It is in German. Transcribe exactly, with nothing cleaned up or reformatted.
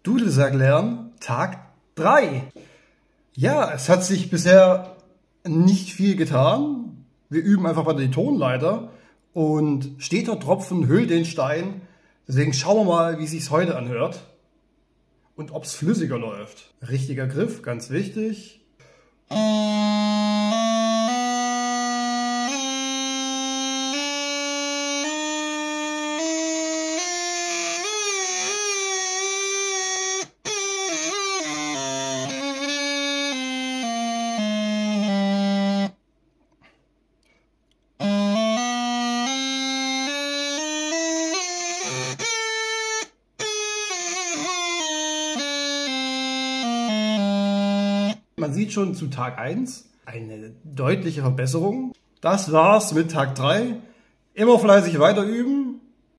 Dudelsack lernen, Tag drei. Ja, es hat sich bisher nicht viel getan. Wir üben einfach weiter die Tonleiter und steter Tropfen höhlt den Stein. Deswegen schauen wir mal, wie es sich heute anhört und ob es flüssiger läuft. Richtiger Griff, ganz wichtig. Man sieht schon zu Tag eins eine deutliche Verbesserung. Das war's mit Tag drei. Immer fleißig weiter üben.